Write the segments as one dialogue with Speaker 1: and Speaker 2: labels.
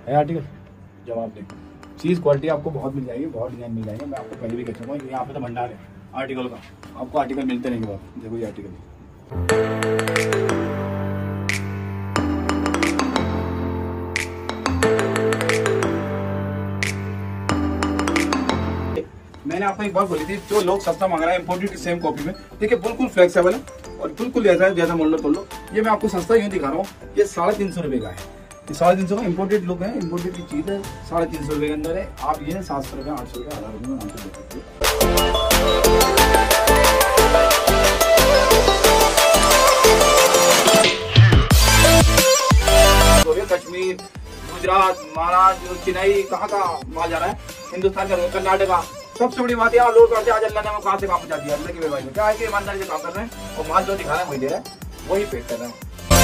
Speaker 1: है आर्टिकल, जवाब दें। चीज़ क्वालिटी आपको बहुत मिल जाएगी, बहुत डिजाइन मिल जाएंगे। मैं आपको पहले भी कह चुका हूँ, यहाँ पे तो भंडार है आर्टिकल का, आपको आर्टिकल मिलते नहीं। बात देखो ये आर्टिकल, मैंने आपको एक बात बोली थी, जो लोग सस्ता मांग रहे हैं इम्पोर्टेड की सेम कॉपी में, देखिए बिल्कुल फ्लेक्सिबल है और बिल्कुल जैसा मोड़ लो तोड़ लो। ये मैं आपको सस्ता यूँ दिखा रहा हूँ, ये 350 रुपये का है। ये 350 का इम्पोर्टेड लुक है, इम्पोर्टेड की चीज़ है, 350 रुपये के अंदर है। आप ये 700 रुपये 800 रुपये 1000 रुपये में आराम से दे सकते हो। कश्मीर, गुजरात, महाराष्ट्र, चेन्नई, कहाँ का माल जा रहा है, हिंदुस्तान का, कर्नाटका। सबसे बड़ी बात है आप लोग करते आज अल्लाह ने हमें कहाँ से काम पहुंचा दिया, अल्लाह की मेहरबानी में। क्या है कि ईमानदारी से काम कर रहे हैं और माल जो दिखा रहे हैं वही दे रहा है, वही पेड कर रहे हैं।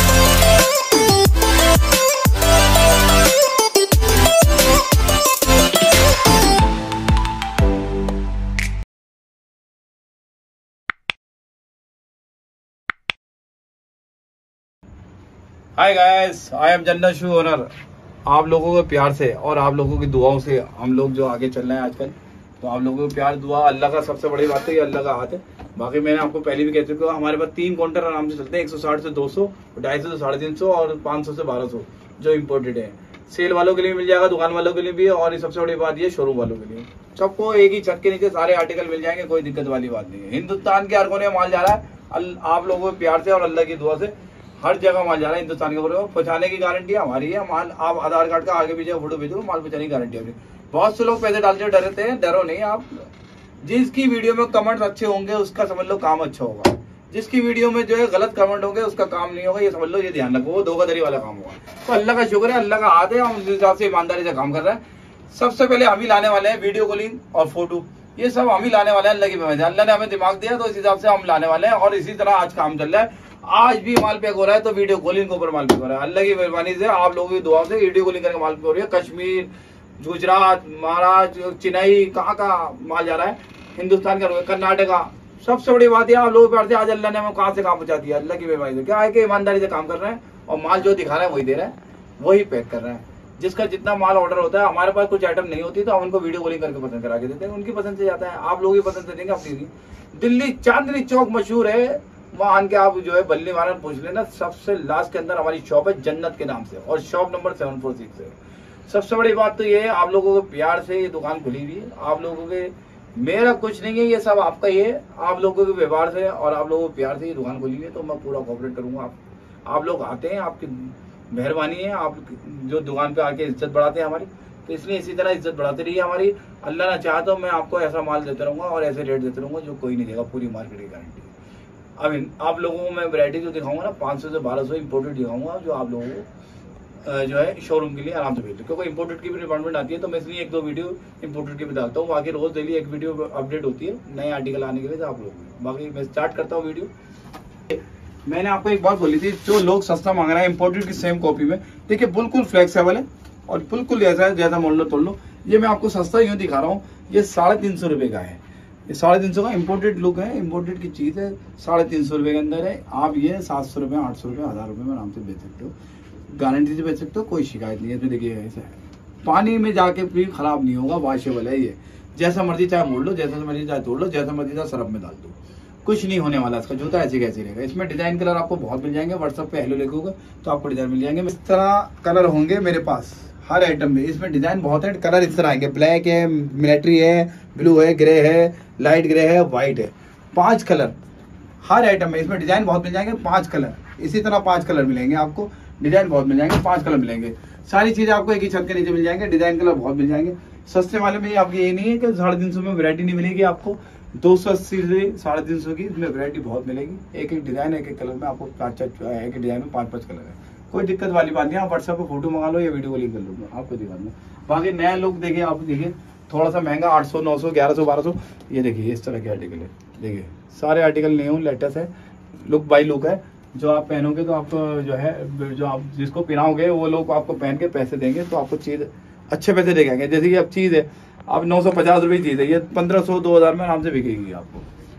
Speaker 1: हाय गाइस, आई एम जन्नत शू ओनर। आप लोगों के प्यार से और आप लोगों की दुआओं से हम लोग जो आगे चल रहे हैं आजकल, तो आप लोगों को प्यार दुआ अल्लाह का सबसे बड़ी बात है, ये अल्लाह का हाथ है। बाकी मैंने आपको पहले भी कह चुका हूँ, हमारे पास 3 काउंटर आराम से चलते हैं, 160 से 200, 250 से 350 और 500 से 1200 जो इम्पोर्टेड है। सेल वालों के लिए मिल जाएगा, दुकान वालों के लिए भी, और ये सबसे बड़ी बात ये शोरूम वालों के लिए, सबको एक ही छत के नीचे सारे आर्टिकल मिल जाएंगे, कोई दिक्कत वाली बात नहीं है। हिंदुस्तान के हर कोने में माल जा रहा है, आप लोगों के प्यार से और अल्लाह की दुआ से हर जगह माल जा रहा है। हिंदुस्तान के बोले पहुंचाने की गारंटी हमारी है। माल आप आधार कार्ड का आगे पीछे फोटो भेजो, माल पहुंचाने की गारंटी है। बहुत से लोग पैसे डालते डरते हैं, डरो नहीं आप। जिसकी वीडियो में कमेंट्स अच्छे होंगे उसका समझ लो काम अच्छा होगा, जिसकी वीडियो में जो है गलत कमेंट होंगे उसका काम नहीं होगा, ये समझ लो, ये ध्यान रखो, वो धोखाधड़ी वाला काम होगा। तो अल्लाह का शुक्र है, अल्लाह का हाथ है, हम उस हिसाब से ईमानदारी से काम कर रहे हैं। सबसे पहले हम ही लाने वाले हैं वीडियो कॉलिंग और फोटो, ये सब हम ही लाने वाले हैं। अल्लाह की मेहरबानी, अल्लाह ने हमें दिमाग दिया तो इस हिसाब से हम लाने वाले हैं, और इसी तरह आज काम चल रहा है। आज भी माल पैक हो रहा है तो वीडियो कॉलिंग के ऊपर माल पैक हो रहा है। अल्लाह की मेहरबानी से आप लोगों की दुआओं से वीडियो कॉलिंग करके माल पैक हो रही है। कश्मीर, गुजरात, महाराष्ट्र, चेन्नई, कहाँ का माल जा रहा है, हिंदुस्तान का, कर्नाटका। सबसे बड़ी बात है आप लोगों के प्यार से आज अल्लाह ने हमें कहाँ से काम पहुंचा दिया, अल्लाह की मेहरबानी से। क्या है कि ईमानदारी से काम कर रहे हैं और माल जो दिखा रहे हैं वही दे रहा है, वही पैक कर रहे हैं। जिसका जितना माल ऑर्डर होता है, हमारे पास कुछ आइटम नहीं होती तो हम उनको वीडियो कॉलिंग करके पसंद करा के देते हैं, उनकी पसंद से जाता है। आप लोग ही पसंद से देंगे अपनी। दिल्ली चांदनी चौक मशहूर है, वहां आन के आप जो है बल्ली वाला पूछ लेना, सबसे लास्ट के अंदर हमारी शॉप है जन्नत के नाम से, और शॉप नंबर 746 है। सबसे बड़ी बात तो ये है आप लोगों के प्यार से ये दुकान खुली हुई है। आप लोगों के, मेरा कुछ नहीं है, ये सब आपका ही है। आप लोगों के व्यवहार से और आप लोगों के प्यार से ये दुकान खुली हुई है, तो मैं पूरा कोऑपरेट करूंगा। आप लोग आते हैं, आपकी मेहरबानी है, आप जो दुकान पे आके इज्जत बढ़ाते हैं हमारी, तो इसलिए इसी तरह इज्जत बढ़ाते रहिए हमारी। अल्लाह ना चाहे तो मैं आपको ऐसा माल देता रहूंगा और ऐसे रेट देते रहूंगा जो कोई नहीं देगा, पूरी मार्केट की गारंटी। अब आप लोगों को मैं वैरायटी जो दिखाऊंगा ना, 500 से 1200 इम्पोर्टेड दिखाऊंगा, जो आप लोगों को जो है शोरूम के लिए आराम से भेजते, क्योंकि इम्पोर्टेड की भी डिपार्टमेंट आती है, तो मैं इसलिए 1-2 वीडियो इम्पोर्टेड की भी डालता हूँ। बाकी रोज डेली एक वीडियो अपडेट होती है नए आर्टिकल आने के लिए, तो आप लोग। बाकी मैं स्टार्ट करता हूँ वीडियो। मैंने आपको एक बात बोली थी, जो लोग सस्ता मांग रहे हैं इम्पोर्टेड की सेम कॉपी में, देखिए बिल्कुल फ्लेक्सिबल है और बिल्कुल जैसा मोड़ लो तोड़ लो। ये मैं आपको सस्ता यूँ दिखा रहा हूँ, ये 350 रुपये का है। ये 350 का इम्पोर्टेड लुक है, इम्पोर्टेड की चीज़ है, 350 रुपये के अंदर है। आप ये 700 रुपये 800 रुपये 1000 रुपये में आराम से बेच सकते हो, गारंटी से बेच सकते हो, कोई शिकायत नहीं है। इसमें देखिए ऐसा है, पानी में जाके भी खराब नहीं होगा, वॉशेबल है। ये जैसा मर्जी चाहे मोड़ लो, जैसा मर्जी चाहे तोड़ लो, जैसा मर्जी चाहे सरफ में डाल दो, कुछ नहीं होने वाला। इसका जूता ऐसे कैसे रहेगा। इसमें डिजाइन कलर आपको बहुत मिल जाएंगे, व्हाट्सएप पे हेलो लिखोगे तो आपको डिजाइन मिल जाएंगे। इस तरह कलर होंगे मेरे पास हर आइटम में। इसमें डिजाइन बहुत है, कलर इस तरह आएंगे, ब्लैक है, मिलिट्री है, ब्लू है, ग्रे है, लाइट ग्रे है, व्हाइट है, 5 कलर हर आइटम में। इसमें डिजाइन बहुत मिल जाएंगे, 5 कलर, इसी तरह 5 कलर मिलेंगे आपको, डिजाइन बहुत मिल जाएंगे, 5 कलर मिलेंगे। सारी चीजें आपको एक ही छत के नीचे मिल जाएंगे, डिजाइन कलर बहुत मिल जाएंगे। सस्ते वाले में आपकी ये नहीं है कि 350 में वैरायटी नहीं मिलेगी आपको, 280 से 350 की इसमें वैरायटी बहुत मिलेगी। एक एक डिजाइन, एक एक कलर में आपको 5 एक डिजाइन में 5-5 कलर है, कोई दिक्कत वाली बात नहीं। आप व्हाट्सएप पे फोटो मंगा लो या वीडियो कॉलिंग कर लो, आपको दिखा दूँ। बाकी नया लुक देखिए, आप देखिए थोड़ा सा महंगा, 800, 900, 1100, 1200, ये देखिए इस तरह के आर्टिकल है। देखिए सारे आर्टिकल न्यू लेटेस्ट है, लुक बाई लुक है। जो आप पहनोगे तो आप जो है, जो आप जिसको पहनाओगे वो लोग आपको पहन के पैसे देंगे, तो आपको चीज़ अच्छे पैसे देंगे। जैसे कि अब चीज़ है, अब 950 रुपये चीज़ है, ये 1500, 2000 में आराम से बिकेगी आपको।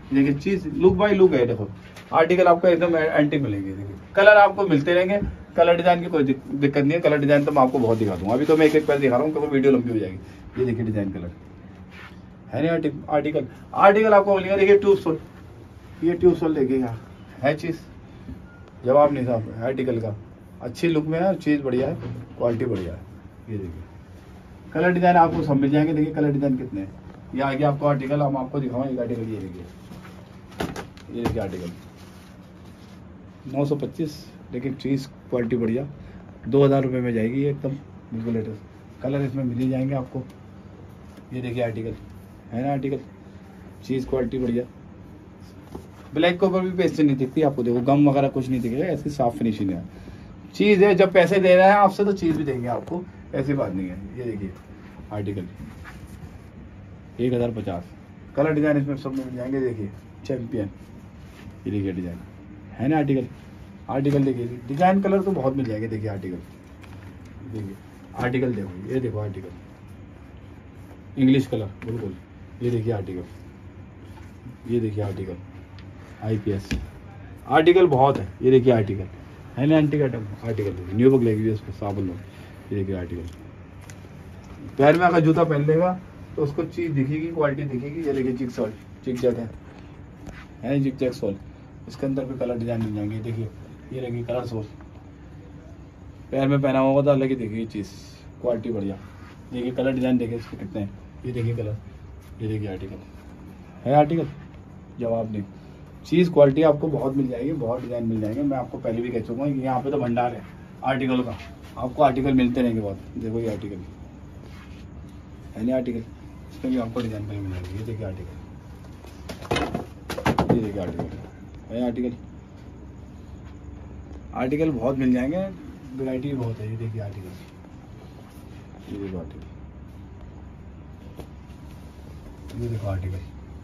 Speaker 1: देखिए चीज लुक बाय लुक है। देखो आर्टिकल आपको एकदम एंटीक मिलेंगे। देखिए कलर आपको मिलते रहेंगे, कलर डिजाइन की कोई दिक्कत नहीं है। कलर डिजाइन तो मैं आपको बहुत दिखा दूंगा, अभी तो मैं एक एक पैर दिखा रहा हूँ क्योंकि वीडियो लंबी हो जाएगी। ये देखिए डिजाइन कलर है नहीं आर्टिकल। आर्टिकल आपको मिलेगा। देखिए ट्यूब सोल, ये ट्यूब सोल देखिएगा है चीज जवाब नहीं था आर्टिकल का। अच्छी लुक में है, चीज बढ़िया है, क्वालिटी बढ़िया है। ये देखिए कलर डिजाइन आपको सब मिल जाएंगे। देखिए कलर डिजाइन कितने हैं। ये आगे आपको आर्टिकल हम आपको दिखाऊंगा। एक आर्टिकल ये देखिए आर्टिकल 925। लेकिन चीज क्वालिटी बढ़िया, 2000 रुपये में जाएगी एकदम बिल्कुल लेटेस्ट। कलर इसमें मिल ही जाएंगे आपको। ये देखिए आर्टिकल है ना, आर्टिकल चीज क्वालिटी बढ़िया। ब्लैक के ऊपर भी पेस्ट नहीं दिखती आपको। देखो गम वगैरह कुछ नहीं दिखेगा, ऐसी साफ फिनिशिंग है। चीज है, जब पैसे दे रहे हैं आपसे तो चीज भी देंगे आपको, ऐसी बात नहीं है। ये देखिए आर्टिकल 1050। कलर डिजाइन इसमें सब मिल जाएंगे। देखिए चैंपियन, ये देखिए डिजाइन है ना आर्टिकल। आर्टिकल देखिए डिजाइन कलर तो बहुत मिल जाएंगे। देखिए आर्टिकल, देखिए आर्टिकल देखो, ये देखो आर्टिकल इंग्लिश कलर बिल्कुल। ये देखिए आर्टिकल, ये देखिए आर्टिकल IPS। आर्टिकल बहुत है। ये देखिए आर्टिकल है ना antique item. Article new book लगेगी उस पर साबुन लो। ये देखिए आर्टिकल पैर में अगर जूता पहन लेगा तो उसको चीज दिखेगी, क्वालिटी दिखेगी। ये देखिए जिग सॉल, जिग जैक है जिग जैक सॉल। इसके अंदर भी कलर डिजाइन मिल जाएंगे। देखिए ये देखिए कलर सोल, पैर में पहना होगा तो अलग ही देखिए चीज, क्वालिटी बढ़िया। देखिए कलर डिजाइन देखिए इसके कितने हैं। ये देखिए कलर, ये देखिए आर्टिकल है आर्टिकल जवाब नहीं। चीज क्वालिटी आपको बहुत मिल जाएगी, बहुत डिजाइन मिल जाएंगे। मैं आपको पहले भी कह चुका हूँ कि यहाँ पे तो भंडार है आर्टिकल का, आपको आर्टिकल मिलते रहेंगे बहुत। देखो ये आर्टिकल है नहीं आर्टिकल, इसमें भी आपको डिजाइन मिल जाएगी। ये देखिए आर्टिकल, ये देखिए आर्टिकल है आर्टिकल। आर्टिकल बहुत मिल जाएंगे, वैरायटी बहुत है। ये देखिए आर्टिकल, ये देखो आर्टिकल, ये देखो आर्टिकल।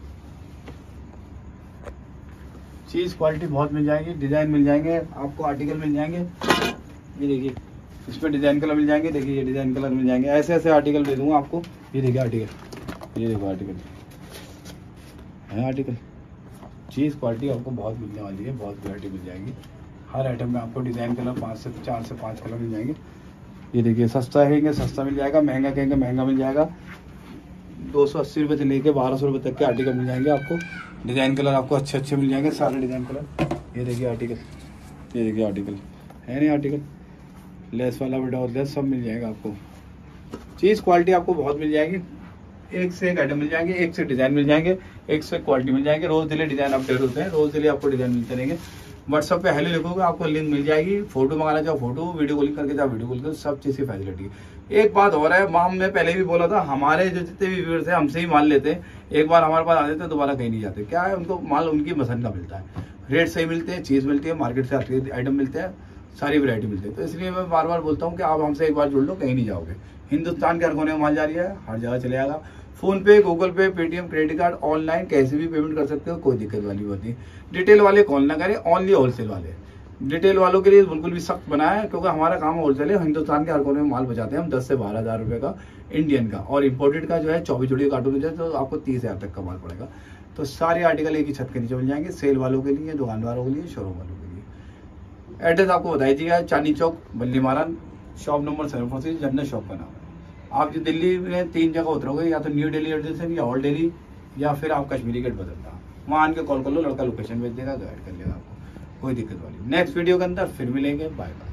Speaker 1: चीज क्वालिटी बहुत मिल जाएगी, डिजाइन मिल जाएंगे आपको, आर्टिकल मिल जाएंगे। ये देखिए इसमें डिजाइन कलर मिल जाएंगे। देखिए ये डिजाइन कलर मिल जाएंगे। ऐसे ऐसे आर्टिकल दे दूंगा आपको। ये देखिए आर्टिकल, ये देखो आर्टिकल है आर्टिकल। चीज क्वालिटी आपको बहुत मिलने वाली है, बहुत वैरायटी मिल जाएगी। हर आइटम में आपको डिजाइन कलर 4 से 5 कलर मिल जाएंगे। ये देखिए सस्ता कहेंगे सस्ता मिल जाएगा, महंगा कहेंगे महंगा मिल जाएगा। 280 रुपये से लेके 1200 रुपये तक के आर्टिकल मिल जाएंगे आपको। डिजाइन कलर आपको अच्छे अच्छे मिल जाएंगे, सारे डिजाइन कलर। ये देखिए आर्टिकल, ये देखिए आर्टिकल है नहीं आर्टिकल। लेस वाला विदाउट लेस सब मिल जाएगा आपको। चीज क्वालिटी आपको बहुत मिल जाएगी। एक से एक आइटम मिल जाएंगे, एक से डिजाइन मिल जाएंगे, एक से क्वालिटी मिल जाएंगे। रोज डेली डिजाइन अपडेट होते हैं, रोज डेली आपको डिजाइन मिलते रहेंगे। व्हाट्सएप पे हेलो लिखोगे आपको लिंक मिल जाएगी। फोटो मंगाना चाहो फोटो, वीडियो कॉलिंग करके चाहो वीडियो कॉल कर, सब चीज की फैसिलिटी। एक बात हो रहा है, हमने पहले भी बोला था, हमारे जो जितने भी व्यूअर्स हैं हमसे ही माल लेते हैं। एक बार हमारे पास आ जाते हैं दोबारा कहीं नहीं जाते। क्या है, उनको माल उनकी पसंद का मिलता है, रेट सही मिलते हैं, चीज मिलती है, मार्केट से आइटम मिलते हैं, सारी वैरायटी मिलती है। तो इसलिए मैं बार बार बोलता हूँ कि आप हमसे एक बार जुड़ लो, कहीं नहीं जाओगे। हिंदुस्तान के हर कोने में माल जारी है, हर जगह चले जाएगा। फोन पे, गूगल पे, पेटीएम, क्रेडिट कार्ड, ऑनलाइन कैसे भी पेमेंट कर सकते हो, कोई दिक्कत वाली बात नहीं। डिटेल वाले कॉल ना करें, ओनली होलसेल वाले। डिटेल वालों के लिए बिल्कुल भी सख्त बना है, क्योंकि हमारा काम होलसेल है। हिंदुस्तान के हर कोने में माल बचाते हैं हम 10 से 12 हज़ार रुपये का इंडियन का, और इम्पोर्टेड का जो है 24 जोड़ी कार्टून जो है तो आपको 30 हज़ार तक का माल पड़ेगा। तो सारे आर्टिकल एक ही छत के नीचे मिल जाएंगे, सेल वालों के लिए, दुकान वालों के लिए, शोरूम वालों के लिए। एड्रेस आपको बताई दिया है, चांदनी चौक, बल्ली मारान, शॉप नंबर 746, जन्नत शॉप का नाम है। आप जो दिल्ली में 3 जगह उतरोगे, या तो न्यू दिल्ली एड्रेस है, या ओल्ड दिल्ली, या फिर आप कश्मीरी गेट बदलता, वहाँ आन के कॉल कर लो, लड़का लोकेशन भेज देगा, गाइड कर लेगा आपको, कोई दिक्कत वाली। नेक्स्ट वीडियो के अंदर फिर मिलेंगे, बाय बाय।